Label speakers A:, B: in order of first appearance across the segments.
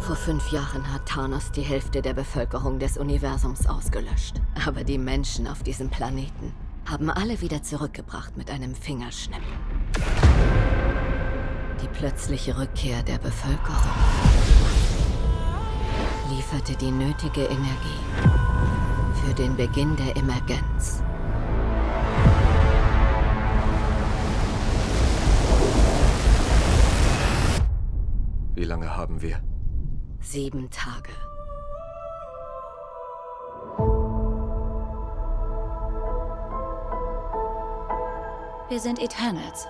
A: Vor 5 Jahren hat Thanos die Hälfte der Bevölkerung des Universums ausgelöscht. Aber die Menschen auf diesem Planeten haben alle wieder zurückgebracht mit einem Fingerschnippen. Die plötzliche Rückkehr der Bevölkerung lieferte die nötige Energie für den Beginn der Emergenz.
B: Wie lange haben wir?
A: 7 Tage.
C: Wir sind Eternals.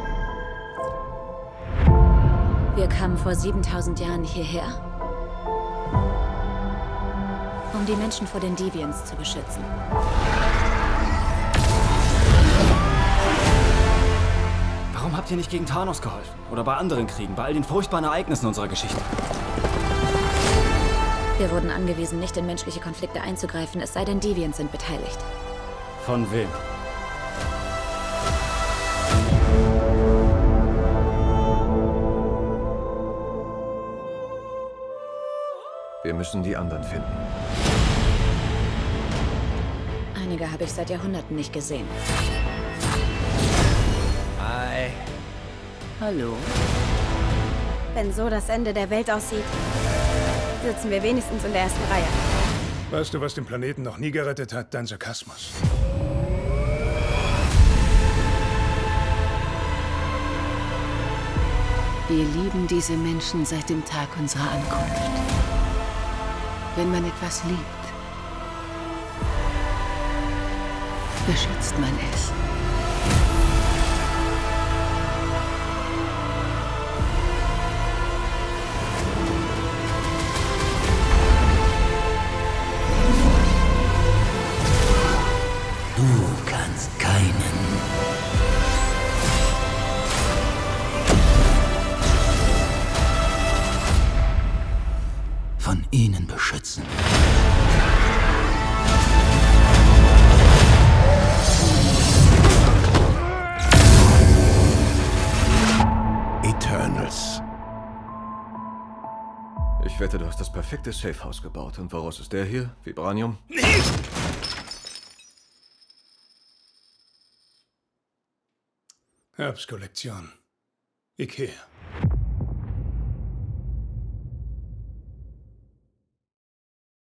C: Wir kamen vor 7000 Jahren hierher, um die Menschen vor den Deviants zu beschützen.
D: Warum habt ihr nicht gegen Thanos geholfen? Oder bei anderen Kriegen, bei all den furchtbaren Ereignissen unserer Geschichte?
C: Wir wurden angewiesen, nicht in menschliche Konflikte einzugreifen, es sei denn, Deviants sind beteiligt.
D: Von wem?
B: Wir müssen die anderen finden.
C: Einige habe ich seit Jahrhunderten nicht gesehen.
D: Hi.
C: Hallo?
E: Wenn so das Ende der Welt aussieht, sitzen wir wenigstens in der ersten Reihe.
F: Weißt du, was den Planeten noch nie gerettet hat? Dein Sarkasmus.
G: Wir lieben diese Menschen seit dem Tag unserer Ankunft. Wenn man etwas liebt, beschützt man es.
H: Du kannst keinen von ihnen beschützen.
F: Eternals.
B: Ich wette, du hast das perfekte Safehouse gebaut. Und woraus ist der hier? Vibranium?
F: Herbstkollektion. Ikea.